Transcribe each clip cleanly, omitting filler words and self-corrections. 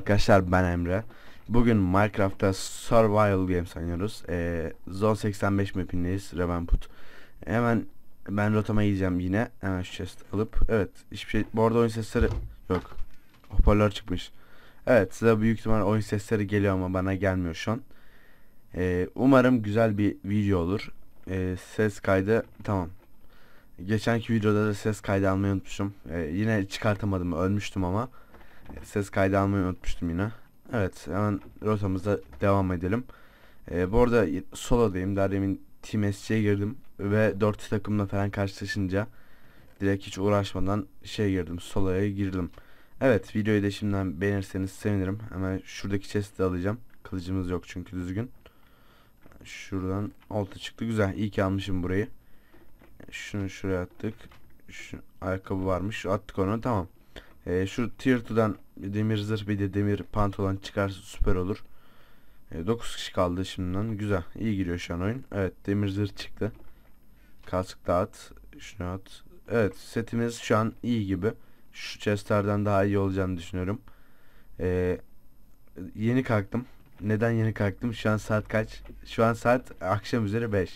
Arkadaşlar, ben Emre. Bugün Minecraft'ta Survival Games oynuyoruz. Zone 85 mapindeyiz. Ravenput. Hemen ben rotama gideceğim yine. Hemen şu chest alıp. Evet, hiçbir şey. Bu arada oyun sesleri yok. Hoparlör çıkmış. Evet, size büyük ihtimal oyun sesleri geliyor ama bana gelmiyor şu an. Umarım güzel bir video olur. Ses kaydı tamam. Geçenki videoda da ses kaydı almayı unutmuşum. Yine çıkartamadım, ölmüştüm ama. Ses kaydı almayı unutmuştum yine. Evet, hemen rotamıza devam edelim. Bu arada solodayım. Daha demin Team SC'ye girdim ve 4 takımla falan karşılaşınca direkt hiç uğraşmadan girdim, soloya girdim. Evet, videoyu da şimdiden beğenirseniz sevinirim. Hemen şuradaki chest'i alacağım. Kılıcımız yok çünkü düzgün. Şuradan olta çıktı, güzel. İyi ki almışım burayı. Şunu şuraya attık. Şu ayakkabı varmış, attık onu, tamam. Şu tier 2'dan demir zırh bir de demir pantolon çıkarsa süper olur. 9 kişi kaldı şimdiden. Güzel. İyi giriyor şu an oyun. Evet, demir zırh çıktı. Kask dağıt. Şunu at. Evet, setimiz şu an iyi gibi. Şu chestlerden daha iyi olacağını düşünüyorum. Ee, Yeni kalktım. Neden yeni kalktım? Şu an saat kaç? Şu an saat akşam üzeri 5.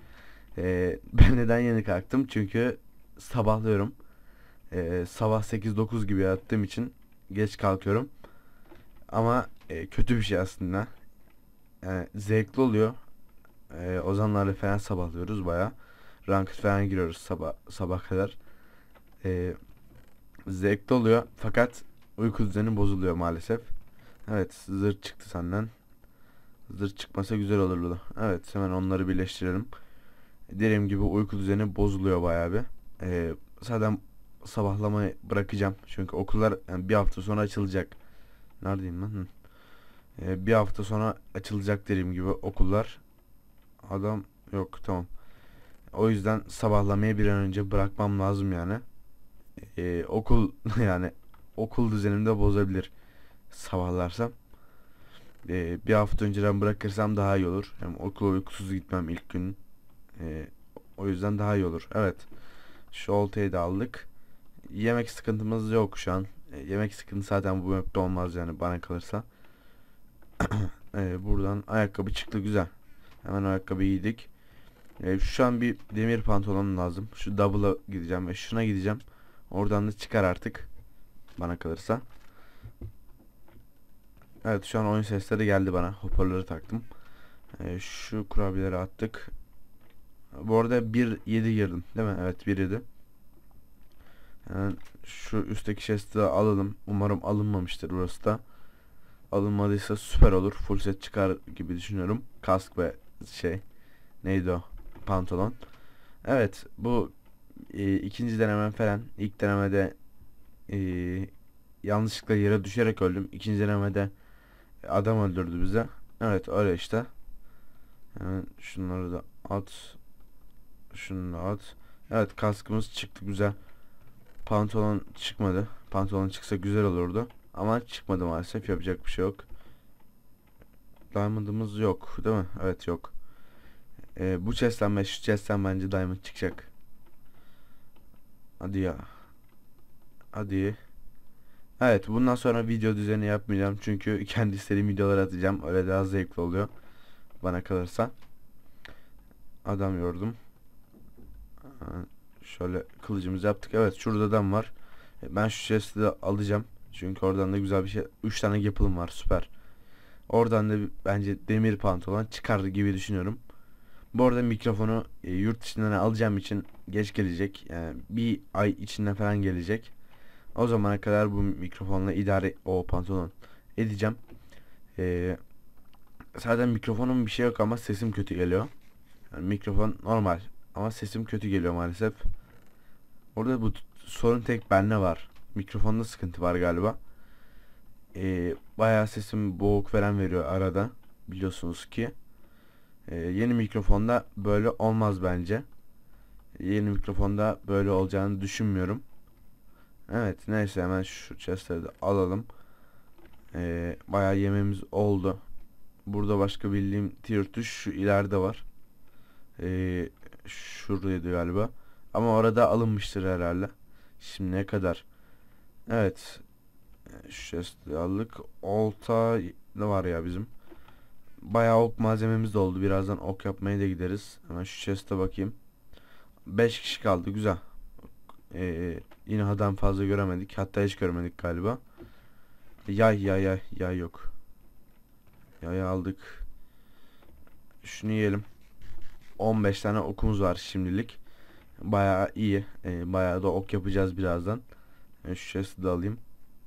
Ben neden yeni kalktım? Çünkü sabahlıyorum. Sabah 8-9 gibi yattığım için geç kalkıyorum. Ama kötü bir şey aslında. Yani zevkli oluyor. Ozanlarla falan sabahlıyoruz baya. Ranked falan giriyoruz sabah kadar. E, Zevkli oluyor fakat uyku düzeni bozuluyor maalesef. Evet, zırh çıktı senden. Zırh çıkmasa güzel olurdu. Evet, hemen onları birleştirelim. Dediğim gibi uyku düzeni bozuluyor baya bir. Zaten sabahlamayı bırakacağım. Çünkü okullar yani bir hafta sonra açılacak. Neredeyim lan? Hı. Bir hafta sonra açılacak dediğim gibi okullar. Adam yok, tamam. O yüzden sabahlamayı bir an önce bırakmam lazım yani. Okul yani okul düzenimi de bozabilir sabahlarsam. Bir hafta önceden bırakırsam daha iyi olur. Hem okula uykusuz gitmem ilk gün. Ee, O yüzden daha iyi olur. Evet. Şu oltayı da aldık. Yemek sıkıntımız yok şu an. Yemek sıkıntı zaten bu map'te olmaz yani bana kalırsa. Buradan ayakkabı çıktı, güzel. Hemen ayakkabıyı giydik. Şu an bir demir pantolon lazım. Şu double'a gideceğim ve şuna gideceğim. Oradan da çıkar artık bana kalırsa. Evet, şu an oyun sesleri geldi bana. Hoparlörü taktım. Şu kurabiyeleri attık. Bu arada 1.7 girdim değil mi? Evet, 1.7. Yani şu üstteki chest'i alalım. Umarım alınmamıştır burası da. Alınmadıysa süper olur. Full set çıkar gibi düşünüyorum. Kask ve neydi o? Pantolon. Evet, bu ikinci denemem falan. İlk denemede e, yanlışlıkla yere düşerek öldüm. İkinci denemede adam öldürdü bize. Evet, öyle işte. Hemen şunları da at. Şunu da at. Evet, kaskımız çıktı, güzel. Pantolon çıkmadı. Pantolon çıksa güzel olurdu. Ama çıkmadı maalesef. Yapacak bir şey yok. Diamond'ımız yok değil mi? Evet, yok. Bu chest'ten ve şu chest'ten bence diamond çıkacak. Hadi ya. Hadi. Evet, bundan sonra video düzeni yapmayacağım. Çünkü kendi istediğim videolar atacağım. Öyle daha zevkli oluyor. Bana kalırsa. Adam yordum. Şöyle kılıcımızı yaptık. Evet, şurada adam var. Ben şu chest'i de alacağım. Çünkü oradan da güzel bir şey. 3 tane yapılım var, süper. Oradan da bence demir pantolon çıkar gibi düşünüyorum. Bu arada mikrofonu yurt dışından alacağım için geç gelecek. Yani bir ay içinde falan gelecek. O zamana kadar bu mikrofonla idare o pantolon edeceğim. E, Zaten mikrofonum bir şey yok ama sesim kötü geliyor. Yani mikrofon normal ama sesim kötü geliyor maalesef. Orada bu sorun tek bende var. Mikrofonda sıkıntı var galiba. Bayağı sesim boğuk falan veriyor arada. Biliyorsunuz ki. Yeni mikrofonda böyle olmaz bence. Yeni mikrofonda böyle olacağını düşünmüyorum. Evet, neyse, hemen şu chestleri de alalım. Bayağı yememiz oldu. Burada başka bildiğim tier tuş şu ileride var. Şuradaydı galiba. Ama orada alınmıştır herhalde. Şimdiye kadar. Evet. Şu chest'i aldık. Olta da var ya bizim. Bayağı ok malzememiz de oldu. Birazdan ok yapmaya da gideriz. Hemen şu chest'e bakayım. 5 kişi kaldı. Güzel. Yine adam fazla göremedik. Hatta hiç görmedik galiba. Yay yok. Yay aldık. Şunu yiyelim. 15 tane okumuz var şimdilik. Bayağı iyi. Bayağı da ok yapacağız birazdan. Şu chest'i de alayım.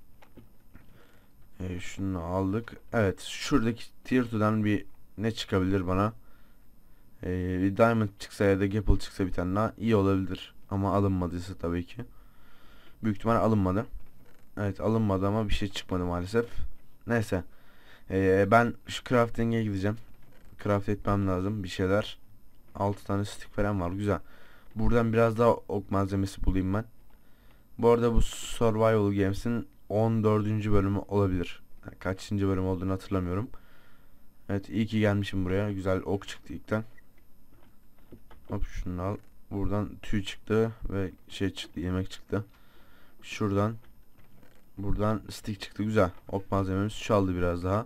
Şunu aldık. Evet, şuradaki tier 2'den bir ne çıkabilir bana? Bir diamond çıksa ya da gapple çıksa bir tane daha iyi olabilir. Ama alınmadıysa tabii ki. Büyük ihtimal alınmadı. Evet, alınmadı ama bir şey çıkmadı maalesef. Neyse. Ben şu crafting'e gideceğim. Craft etmem lazım bir şeyler. 6 tane stick falan var, güzel. Buradan biraz daha ok malzemesi bulayım ben. Bu arada bu Survival Games'in 14. bölümü olabilir. Yani kaçıncı bölüm olduğunu hatırlamıyorum. Evet, iyi ki gelmişim buraya. Güzel ok çıktı ilkten. Hop, şunu al. Buradan tüy çıktı ve şey çıktı, yemek çıktı. Şuradan buradan stick çıktı, güzel. Ok malzememiz çaldı biraz daha.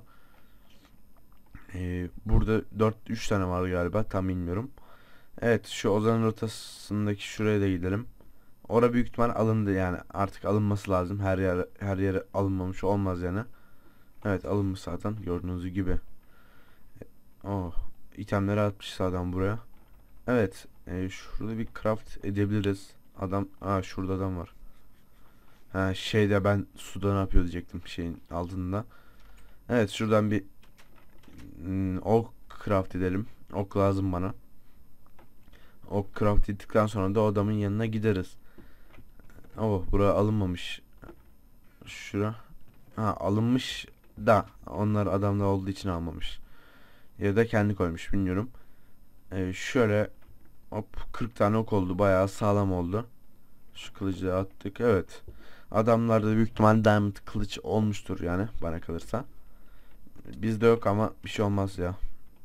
Burada 3 tane var galiba, tam bilmiyorum. Evet, şu Ozan'ın rotasındaki şuraya da gidelim. Orada büyük ihtimal alındı, yani artık alınması lazım. Her yere alınmamış olmaz yani. Evet, alınmış zaten gördüğünüz gibi. Oh, itemleri atmış adam buraya. Evet, şurada bir craft edebiliriz. Şurada adam var. Şeyde ben suda ne yapıyor diyecektim, şeyin altında. Evet, şuradan bir ok craft edelim. Ok lazım bana. Ok craft ettikten sonra da adamın yanına gideriz. Oh, buraya alınmamış. Şura. Alınmış da onlar adamda olduğu için almamış. Ya da kendi koymuş, bilmiyorum. Şöyle hop, 40 tane ok oldu. Bayağı sağlam oldu. Şu kılıcı attık. Evet. Adamlarda büyük ihtimal diamond kılıç olmuştur yani, bana kalırsa. Bizde yok ama bir şey olmaz ya.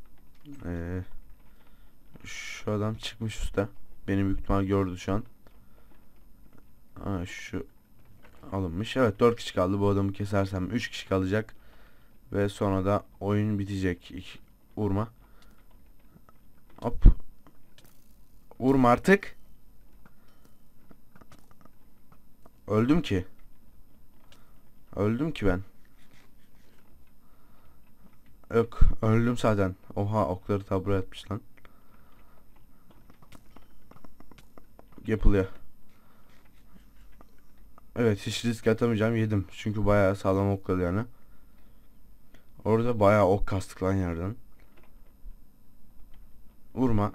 Şu adam çıkmış üstte. Beni büyük ihtimal gördü şu an. Şu alınmış. Evet, 4 kişi kaldı. Bu adamı kesersem 3 kişi kalacak. Ve sonra da oyun bitecek. Vurma. Hop. Vurma artık. Öldüm ki. Öldüm ki ben. Yok, öldüm zaten. Oha, okları tabura etmiş lan. Yapılıyor. Evet, hiç risk atamayacağım, yedim. Çünkü bayağı sağlam okladı yani. Orada bayağı ok kastık lan yerden. Vurma.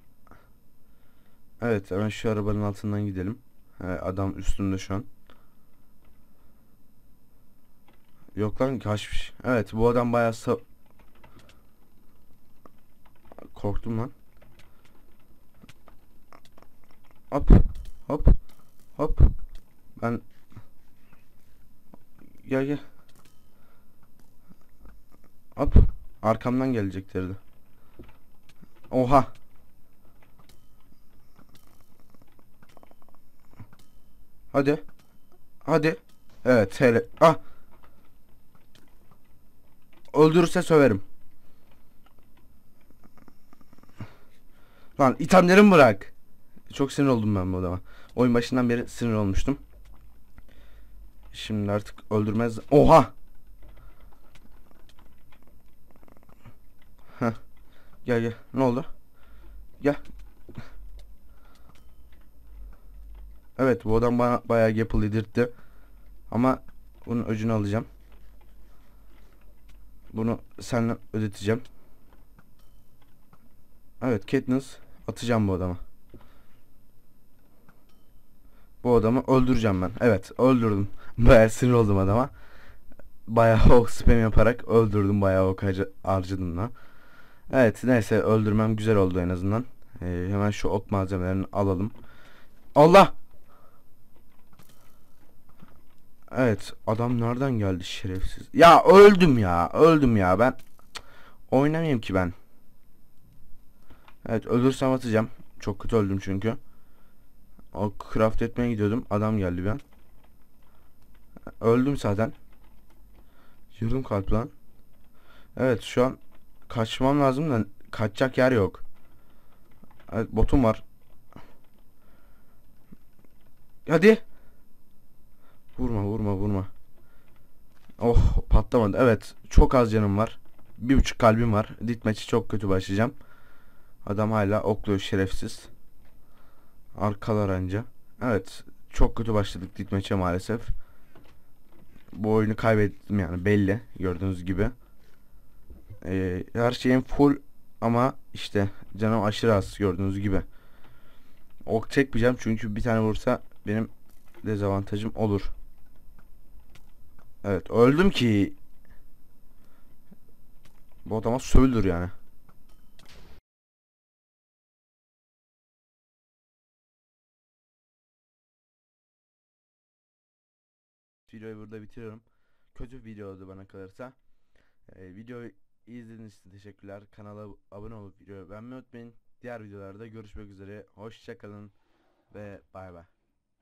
Evet, hemen şu arabanın altından gidelim. Adam üstünde şu an. Yok lan, kaçmış. Evet, bu adam bayağı korktum lan. Hop hop hop. Ben gel. Hop. Arkamdan geleceklerdi. Oha. Hadi. Hadi. Evet, hele. Öldürürse söverim. Lan, itemlerimi bırak. Çok sinir oldum ben bu adama. Oyun başından beri sinir olmuştum. Şimdi artık öldürmez. Oha. Heh. Gel. Ne oldu? Gel. Evet, bu adam bana bayağı gapple yedirtti. Ama bunun öcünü alacağım. Bunu seninle ödeteceğim. Evet, Katniss, atacağım bu adama. Bu adamı öldüreceğim ben. Evet, öldürdüm. Bayağı sinir oldum adama. Bayağı ok spam yaparak öldürdüm. Bayağı ok harcadım da. Evet, neyse, öldürmem güzel oldu en azından. Hemen şu ok malzemelerini alalım. Allah! Evet, adam nereden geldi şerefsiz? Ya öldüm ya ben. Oynamayayım ki ben. Evet, ölürsem atacağım. Çok kötü öldüm çünkü. O craft etmeye gidiyordum. Adam geldi bir an. Öldüm zaten. Yarım kalp lan. Evet, şu an kaçmam lazım da kaçacak yer yok. Evet, botum var. Hadi. Vurma vurma vurma. Oh, patlamadı. Evet, çok az canım var. 1,5 kalbim var. Ditmeç'i çok kötü başlayacağım. Adam hala okluyor, şerefsiz. Arkalar anca. Evet, çok kötü başladık Ditmeç'e maalesef. Bu oyunu kaybettim yani, belli gördüğünüz gibi. Her şeyim full ama işte canım aşırı az gördüğünüz gibi. Ok çekmeyeceğim çünkü bir tane vursa benim dezavantajım olur. Evet, öldüm ki. Bu adama sövülür yani. Videoyu burada bitiriyorum. Kötü bir video oldu bana kalırsa. Videoyu izlediğiniz için teşekkürler. Kanala abone olup videoyu beğenmeyi unutmayın. Diğer videolarda görüşmek üzere. Hoşça kalın ve bay bay.